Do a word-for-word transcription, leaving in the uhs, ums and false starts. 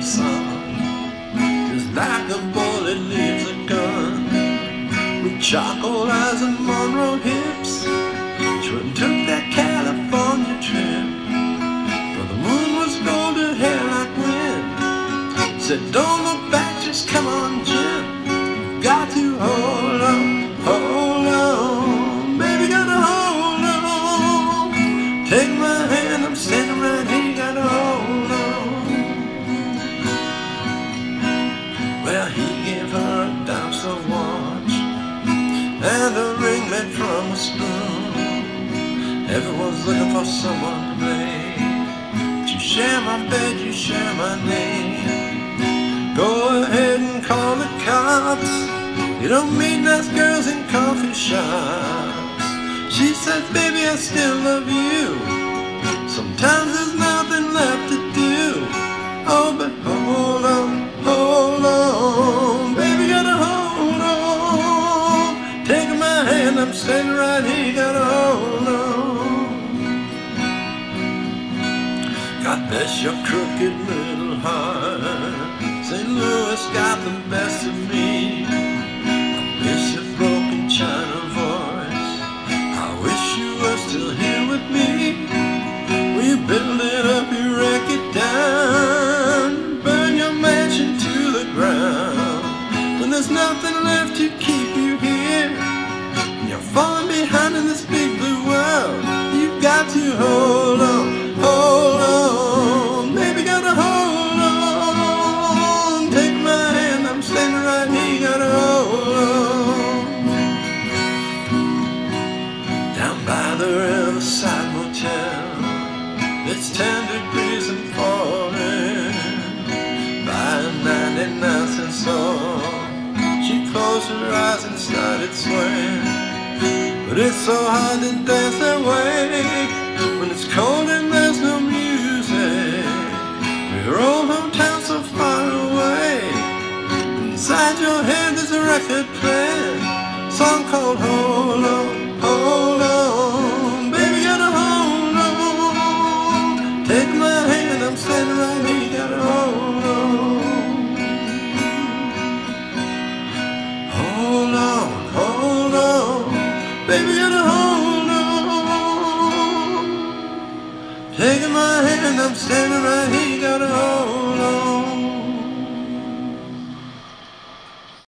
song, just like a bullet leaves a gun. With charcoal eyes and Monroe hips, she went and took that California trip. But the moon was gold, her hair like wind. Said don't look back, just come on, Jim. You got to hold on, hold on, baby, gotta hold on. Take my hand, I'm standing right here, gotta hold on. Well, he gave her a dime-store watch and a ring made from a spoon. Everyone's looking for someone to blame. You share my bed, you share my name. Go ahead and call the cops. You don't meet nice girls in coffee shops. She said, baby, I still love you. Sometimes there's nothing left to do. Oh, but hold on, hold on, baby, gotta hold on. Take my hand, I'm standing right here, gotta hold on. God bless your crooked little heart. Saint Louis got the best of me. I miss your broken China voice. I wish you were still here with me. We build it up, you wreck it down, burn your mansion to the ground. When there's nothing left to keep you here, and you're falling behind in this big blue world, you've got to hold on, hold on, baby, gotta hold on. Take my hand, I'm standing right here, gotta hold on. Down by the Riverside Motel, it's ten degrees and falling by a ninety-nine cent song. She closed her eyes and started swaying, but it's so hard to dance that way when it's cold and there's no music. We're old hometown so far away. Inside your head there's a record playing, a song called Hold On.